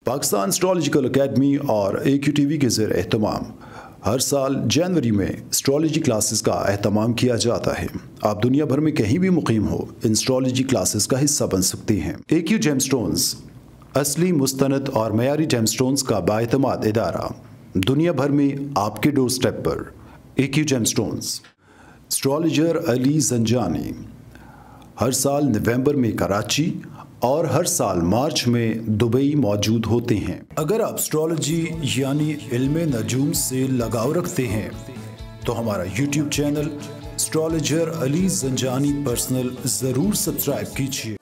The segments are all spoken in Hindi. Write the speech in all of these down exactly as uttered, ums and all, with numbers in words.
पाकिस्तान एस्ट्रोलॉजिकल एकेडमी और ए क्यू टी वी के ज़ेर एहतमाम हर साल जनवरी में एस्ट्रोलॉजी क्लासेस का एहतमाम किया जाता है। आप दुनिया भर में कहीं भी मुकीम हो, इन एस्ट्रोलॉजी क्लासेस का हिस्सा बन सकते हैं। ए क्यू जेमस्टोन्स असली, मुस्तनद और मयारी जेमस्टोन्स का बाएतमाद इदारा, दुनिया भर में आपके डोर स्टेप पर। A Q gemstones. Astrologer Ali Zanjani हर साल नवंबर में कराची और हर साल मार्च में दुबई मौजूद होते हैं। अगर आप एस्ट्रोलॉजी यानी इल्मे नजूम से लगाव रखते हैं तो हमारा YouTube channel astrologer Ali Zanjani personal ज़रूर सब्सक्राइब कीजिए।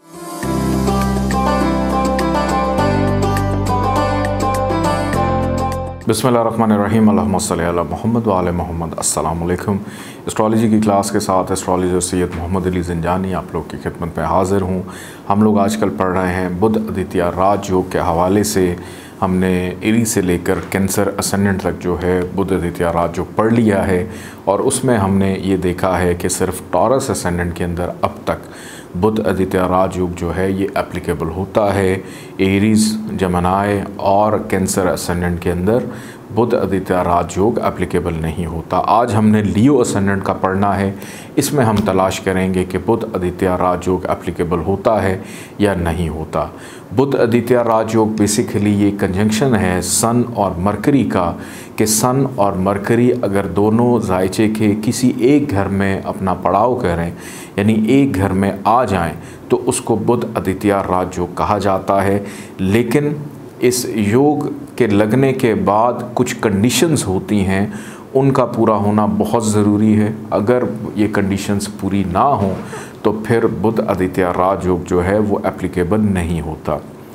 बिस्मिल्लाहिर्रहमानिर्रहीम, अल्लाहुम्मा सल्ली अला मुहम्मद व आले मुहम्मद। अस्सलाम वालेकुम। एस्ट्रोलॉजी की क्लास के साथ एस्ट्रोलॉजर सैयद मोहम्मद अली ज़ंजानी आप लोग की खिदमत में हाज़िर हूँ। हम लोग आजकल पढ़ रहे हैं बुध आदित्य राजयोग के हवाले से। हमने एरी से लेकर कैंसर असेंडेंट तक जो है बुध आदित्य राजयोग पढ़ लिया है, और उसमें हमने ये देखा है कि सिर्फ टॉरस असेंडेंट के अंदर अब तक बुध आदित्य राजयोग जो है ये एप्लीकेबल होता है। एरीज़, जमनाई और कैंसर असेंडेंट के अंदर बुध आदित्य राजयोग एप्लीकेबल नहीं होता। आज हमने लियो असेंडेंट का पढ़ना है। इसमें हम तलाश करेंगे कि बुध आदित्य राजयोग एप्लीकेबल होता है या नहीं होता। बुध आदित्य राजयोग बेसिकली ये कंजंक्शन है सन और मरकरी का, कि सन और मरकरी अगर दोनों जायचे के किसी एक घर में अपना पड़ाव करें, यानी एक घर में आ जाएं, तो उसको बुध आदित्य राजयोग कहा जाता है। लेकिन इस योग के लगने के बाद कुछ कंडीशंस होती हैं, उनका पूरा होना बहुत ज़रूरी है। अगर ये कंडीशंस पूरी ना हों तो फिर बुध आदित्य राजयोग जो है वो एप्लीकेबल नहीं होता।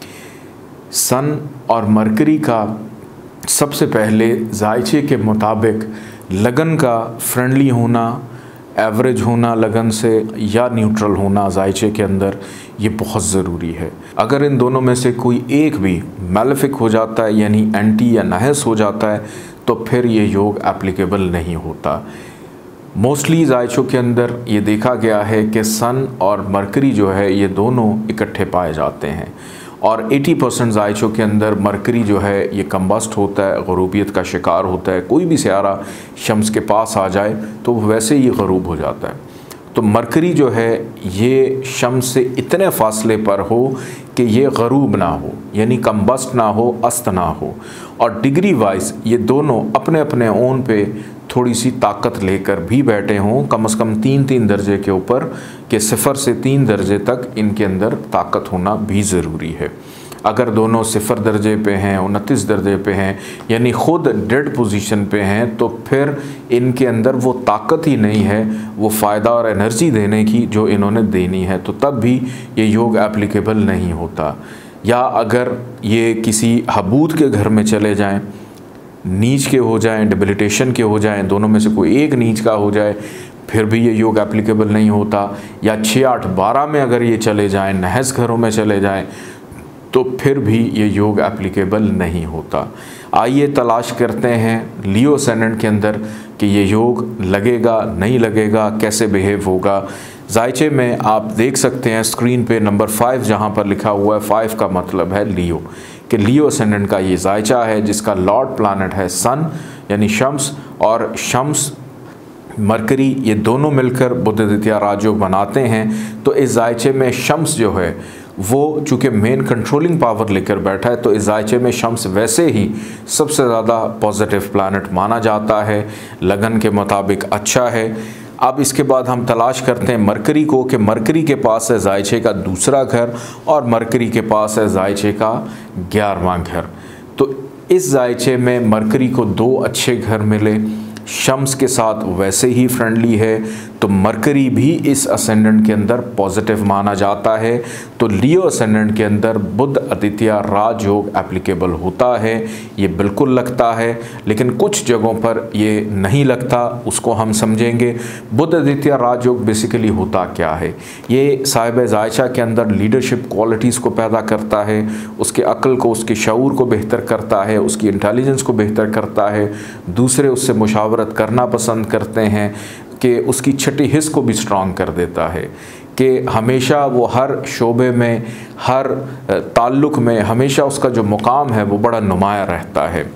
सन और मरकरी का सबसे पहले जायचे के मुताबिक लगन का फ्रेंडली होना, एवरेज होना लगन से, या न्यूट्रल होना जायचे के अंदर, ये बहुत ज़रूरी है। अगर इन दोनों में से कोई एक भी मैलेफिक हो जाता है, यानी एंटी या नहस हो जाता है, तो फिर ये योग एप्लीकेबल नहीं होता। मोस्टली जायचों के अंदर ये देखा गया है कि सन और मरकरी जो है ये दोनों इकट्ठे पाए जाते हैं, और अस्सी परसेंट जायचों के अंदर मरकरी जो है ये कम्बस्ट होता है, गरूबियत का शिकार होता है। कोई भी सियारा शम्स के पास आ जाए तो वैसे ही गरूब हो जाता है। तो मरकरी जो है ये शम्स से इतने फासले पर हो कि ये गरूब ना हो, यानी कम्बस्ट ना हो, अस्त ना हो, और डिग्री वाइज ये दोनों अपने अपने ओन पे थोड़ी सी ताकत लेकर भी बैठे हों, कम से कम तीन तीन दर्जे के ऊपर, कि सिफ़र से तीन दर्जे तक इनके अंदर ताकत होना भी ज़रूरी है। अगर दोनों सिफ़र दर्जे पे हैं, उनतीस दर्जे पे हैं, यानी ख़ुद डेड पोजीशन पे हैं, तो फिर इनके अंदर वो ताकत ही नहीं है, वो फ़ायदा और एनर्जी देने की जो इन्होंने देनी है, तो तब भी ये योग एप्लीकेबल नहीं होता। या अगर ये किसी हबूत के घर में चले जाएं, नीच के हो जाएं, डिबिलिटेशन के हो जाएं, दोनों में से कोई एक नीच का हो जाए, फिर भी ये योग एप्लीकेबल नहीं होता। या छः आठ बारह में अगर ये चले जाएं, नहस घरों में चले जाएं, तो फिर भी ये योग एप्लीकेबल नहीं होता। आइए तलाश करते हैं लियो असेंडेंट के अंदर कि ये योग लगेगा नहीं लगेगा, कैसे बिहेव होगा। जायचे में आप देख सकते हैं स्क्रीन पे नंबर फाइव जहाँ पर लिखा हुआ है, फाइव का मतलब है लियो, कि लियो असेंडेंट का ये जायचा है जिसका लॉर्ड प्लानट है सन यानी शम्स, और शम्स मरकरी ये दोनों मिलकर बुध आदित्य राजयोग बनाते हैं। तो इस जायचे में शम्स जो है वो चूँकि मेन कंट्रोलिंग पावर लेकर बैठा है, तो इस जायचे में शम्स वैसे ही सबसे ज़्यादा पॉजिटिव प्लानट माना जाता है, लगन के मुताबिक अच्छा है। अब इसके बाद हम तलाश करते हैं मरकरी को, कि मरकरी के पास है जायचे का दूसरा घर, और मरकरी के पास है जायचे का ग्यारहवां घर। तो इस जायचे में मरकरी को दो अच्छे घर मिले, शम्स के साथ वैसे ही फ्रेंडली है, तो मरकरी भी इस असेंडेंट के अंदर पॉजिटिव माना जाता है। तो लियो असेंडेंट के अंदर बुध आदित्य राजयोग एप्लीकेबल होता है, ये बिल्कुल लगता है। लेकिन कुछ जगहों पर ये नहीं लगता, उसको हम समझेंगे। बुध आदित्य राजयोग बेसिकली होता क्या है? ये साहिब जायचा के अंदर लीडरशिप क्वालिटीज़ को पैदा करता है, उसके अक्ल को, उसके शऊर को बेहतर करता है, उसकी इंटेलिजेंस को बेहतर करता है, दूसरे उससे मुशावरत करना पसंद करते हैं, कि उसकी छठी हिस्स को भी स्ट्रॉन्ग कर देता है। कि हमेशा वो हर शोबे में, हर ताल्लुक़ में हमेशा उसका जो मुकाम है वो बड़ा नुमाया रहता है।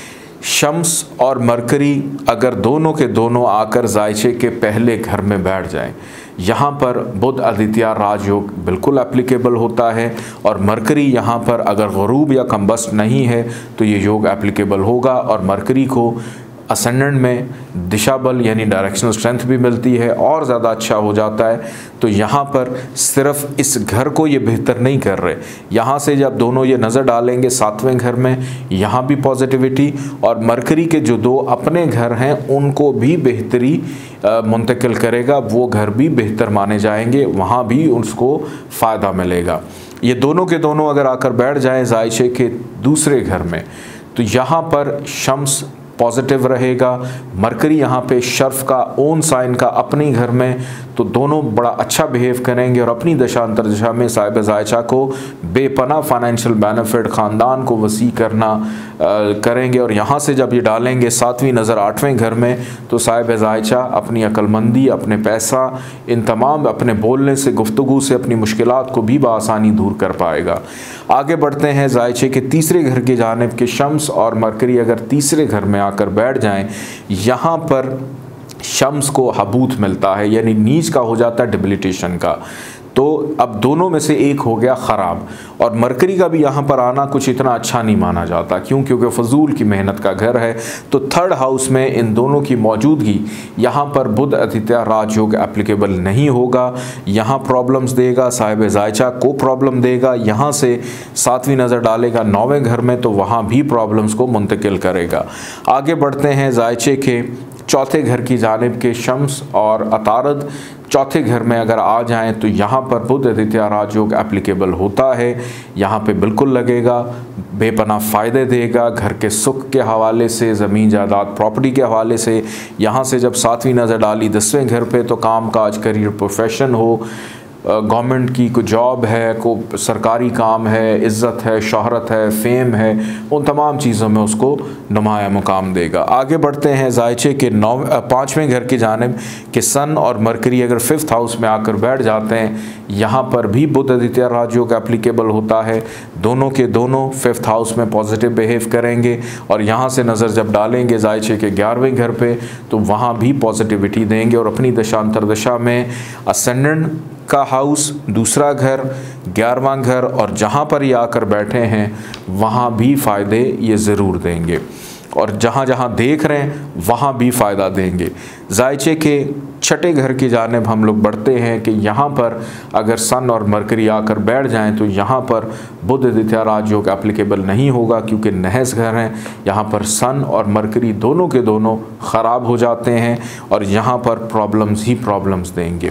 शम्स और मरकरी अगर दोनों के दोनों आकर जायचे के पहले घर में बैठ जाएं, यहाँ पर बुध आदित्य राजयोग बिल्कुल एप्लीकेबल होता है, और मरकरी यहाँ पर अगर गुरूब या कम्बस्ट नहीं है तो ये योग एप्लीकेबल होगा, और मरकरी को असेंडेंट में दिशा बल यानी डायरेक्शनल स्ट्रेंथ भी मिलती है और ज़्यादा अच्छा हो जाता है। तो यहाँ पर सिर्फ इस घर को ये बेहतर नहीं कर रहे, यहाँ से जब दोनों ये नज़र डालेंगे सातवें घर में, यहाँ भी पॉजिटिविटी, और मरकरी के जो दो अपने घर हैं उनको भी बेहतरी मुंतकिल करेगा, वो घर भी बेहतर माने जाएंगे, वहाँ भी उसको फ़ायदा मिलेगा। ये दोनों के दोनों अगर आकर बैठ जाएँ जायशे के दूसरे घर में, तो यहाँ पर शम्स पॉजिटिव रहेगा, मरकरी यहाँ पे शर्फ का ओन साइन का अपने घर में, तो दोनों बड़ा अच्छा बिहेव करेंगे और अपनी दशा अंतर दशा में साहिब जायचा को बेपना फाइनेंशियल बेनिफिट, ख़ानदान को वसी करना आ, करेंगे। और यहाँ से जब ये डालेंगे सातवीं नज़र आठवें घर में, तो साहिब जायचा अपनी अक्लमंदी, अपने पैसा, इन तमाम अपने बोलने से, गुफ्तगू से अपनी मुश्किलात को भी बआसानी दूर कर पाएगा। आगे बढ़ते हैं जायचे के तीसरे घर की जानिब के शम्स और मरकरी अगर तीसरे घर में आकर बैठ जाएं, यहाँ पर शम्स को हबूत मिलता है, यानी नीच का हो जाता है डिबिलिटेशन का, तो अब दोनों में से एक हो गया ख़राब। और मरकरी का भी यहाँ पर आना कुछ इतना अच्छा नहीं माना जाता, क्यों? क्योंकि फजूल की मेहनत का घर है। तो थर्ड हाउस में इन दोनों की मौजूदगी, यहाँ पर बुध आदित्य राजयोग एप्लीकेबल नहीं होगा, यहाँ प्रॉब्लम्स देगा, साहिब जायचा को प्रॉब्लम देगा। यहाँ से सातवीं नज़र डालेगा नौवें घर में, तो वहाँ भी प्रॉब्लम्स को मुंतकिल करेगा। आगे बढ़ते हैं जायचे के चौथे घर की जानिब के शम्स और अतारद चौथे घर में अगर आ जाएं, तो यहाँ पर बुध आदित्य राजयोग एप्लीकेबल होता है। यहाँ पे बिल्कुल लगेगा, बेपना फ़ायदे देगा, घर के सुख के हवाले से, ज़मीन जायदाद प्रॉपर्टी के हवाले से। यहाँ से जब सातवीं नज़र डाली दसवें घर पे, तो काम काज, करियर, प्रोफेशन हो, गवर्नमेंट की कोई जॉब है, को सरकारी काम है, इज़्ज़त है, शोहरत है, फेम है, उन तमाम चीज़ों में उसको नुमाया मुकाम देगा। आगे बढ़ते हैं जायचे के नौ पाँचवें घर की जानिब कि सन और मरकरी अगर फिफ्थ हाउस में आकर बैठ जाते हैं, यहाँ पर भी बुध आदित्य राजयोग एप्लीकेबल होता है। दोनों के दोनों फिफ्थ हाउस में पॉजिटिव बिहेव करेंगे, और यहाँ से नज़र जब डालेंगे जायचे के ग्यारहवें घर पे, तो वहाँ भी पॉजिटिविटी देंगे, और अपनी दशांतर दशा में असेंडेंट का हाउस, दूसरा घर, ग्यारहवां घर, और जहाँ पर ये आकर बैठे हैं वहाँ भी फ़ायदे ये ज़रूर देंगे, और जहाँ जहाँ देख रहे हैं वहाँ भी फ़ायदा देंगे। जायचे के छठे घर की जानिब हम लोग बढ़ते हैं कि यहाँ पर अगर सन और मरकरी आकर बैठ जाएं, तो यहाँ पर बुध आदित्य राजयोग एप्लीकेबल नहीं होगा, क्योंकि नहस घर हैं। यहाँ पर सन और मरकरी दोनों के दोनों ख़राब हो जाते हैं, और यहाँ पर प्रॉब्लम्स ही प्रॉब्लम्स देंगे।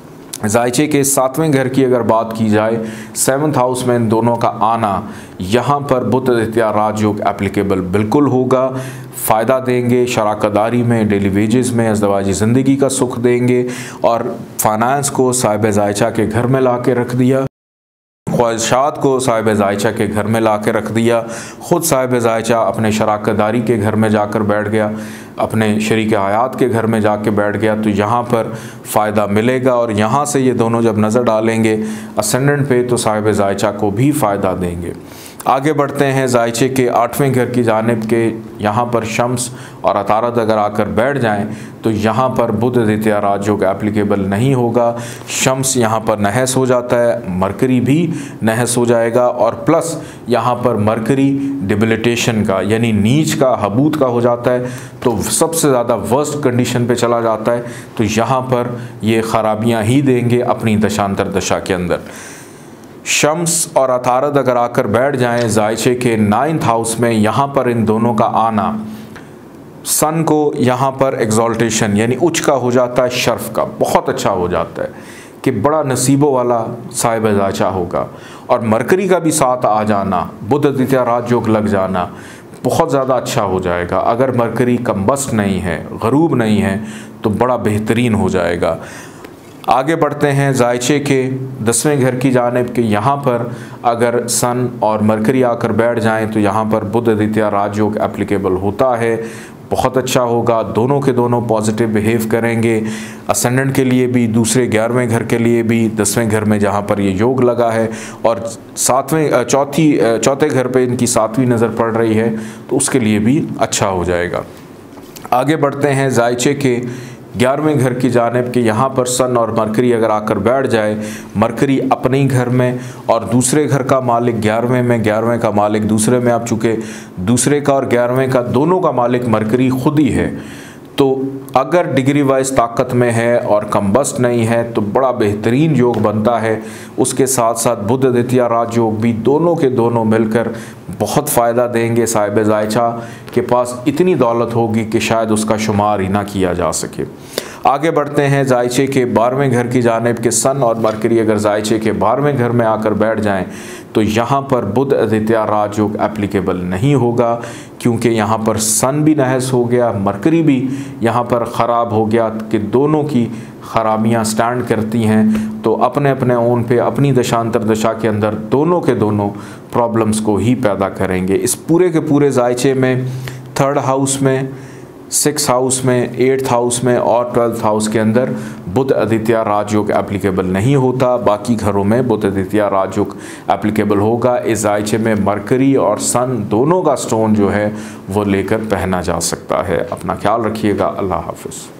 जायचे के सातवें घर की अगर बात की जाए, सेवन्थ हाउस में इन दोनों का आना, यहाँ पर बुध आदित्य राजयोग एप्लीकेबल बिल्कुल होगा, फ़ायदा देंगे, शराकतदारी में, डेली वेजेस में, अज़दवाजी ज़िंदगी का सुख देंगे, और फाइनेंस को साहिब जायचा के घर में ला के रख दिया, ख्वाहिशात को साहिब जायचा के घर में ला के रख दिया, ख़ुद साहिब जायचा अपने शराकतदारी के घर में जाकर बैठ गया, अपने शरीक हयात के घर में जाके बैठ गया, तो यहाँ पर फ़ायदा मिलेगा। और यहाँ से ये दोनों जब नज़र डालेंगे असेंडेंट पे, तो साहिब जायचा को भी फ़ायदा देंगे। आगे बढ़ते हैं जायचे के आठवें घर की जानिब के, यहाँ पर शम्स और अतारद अगर आकर बैठ जाएं, तो यहाँ पर बुध आदित्य राजयोग एप्लीकेबल नहीं होगा। शम्स यहाँ पर नहस हो जाता है, मरकरी भी नहस हो जाएगा, और प्लस यहाँ पर मरकरी डिबिलिटेशन का यानी नीच का, हबूत का हो जाता है, तो सबसे ज़्यादा वर्स्ट कंडीशन पे चला जाता है। तो यहाँ पर ये ख़राबियाँ ही देंगे अपनी दशांतर दशा के अंदर। शम्स और अतारद अगर आकर बैठ जाएं जायचे के नाइन्थ हाउस में, यहाँ पर इन दोनों का आना, सन को यहाँ पर एग्जॉल्टेशन यानी उच्च का हो जाता है, शर्फ का बहुत अच्छा हो जाता है कि बड़ा नसीबों वाला साहिब जायचा होगा, और मरकरी का भी साथ आ जाना, बुध आदित्य राजयोग लग जाना बहुत ज़्यादा अच्छा हो जाएगा। अगर मरकरी कम्बस्ट नहीं है, गरूब नहीं है, तो बड़ा बेहतरीन हो जाएगा। आगे बढ़ते हैं जायचे के दसवें घर की जानिब के, यहाँ पर अगर सन और मरकरी आकर बैठ जाएं, तो यहाँ पर बुध आदित्य राजयोग एप्लीकेबल होता है। बहुत अच्छा होगा। दोनों के दोनों पॉजिटिव बिहेव करेंगे। असेंडेंट के लिए भी, दूसरे ग्यारहवें घर के लिए भी, दसवें घर में जहाँ पर ये योग लगा है और सातवें चौथी चौथे घर पे इनकी सातवीं नज़र पड़ रही है, तो उसके लिए भी अच्छा हो जाएगा। आगे बढ़ते हैं जायचे के ग्यारहवें घर की जानिब के। यहाँ पर सन और मरकरी अगर आकर बैठ जाए, मरकरी अपने ही घर में और दूसरे घर का मालिक ग्यारहवें में, ग्यारहवें का मालिक दूसरे में। आप चूँकि दूसरे का और ग्यारहवें का दोनों का मालिक मरकरी खुद ही है, तो अगर डिग्री वाइज ताकत में है और कम्बस्ट नहीं है तो बड़ा बेहतरीन योग बनता है। उसके साथ साथ बुध द्वितीय राजयोग भी दोनों के दोनों मिलकर बहुत फ़ायदा देंगे। साहिब जायचा के पास इतनी दौलत होगी कि शायद उसका शुमार ही ना किया जा सके। आगे बढ़ते हैं जायचे के बारहवें घर की जानिब के। सन और मरकरी अगर जायचे के बारहवें घर में आकर बैठ जाएं तो यहाँ पर बुध द्वितीय राजयोग एप्लीकेबल नहीं होगा, क्योंकि यहाँ पर सन भी नहस हो गया, मरकरी भी यहाँ पर ख़राब हो गया कि दोनों की ख़राबियाँ स्टैंड करती हैं। तो अपने अपने ओन पे अपनी दशांतर दशा के अंदर दोनों के दोनों प्रॉब्लम्स को ही पैदा करेंगे। इस पूरे के पूरे जायचे में थर्ड हाउस में, सिक्स हाउस में, एट्थ हाउस में और ट्वेल्थ हाउस के अंदर बुध द्वितीय राजयोग एप्लीकेबल नहीं होता। बाकी घरों में बुध द्वितीय राजयोग एप्लीकेबल होगा। इस जायचे में मरकरी और सन दोनों का स्टोन जो है वो लेकर पहना जा सकता है। अपना ख्याल रखिएगा। अल्लाह हाफिज़।